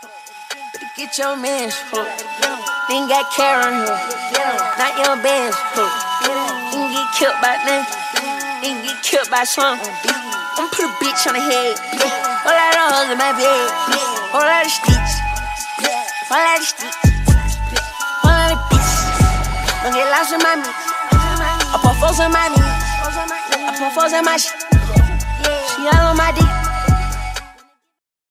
Better get your mans, then got Karen here. Not your bands, then get killed by nothing. Then get killed by something. I'ma put a bitch on the head. Whole lot of hoes in my bed. Whole lot of sticks. Whole lot of sticks. Whole lot of bitches. Don't get lost in my mix. I put foes on my knees. I put foes on my shit. She all on my dick.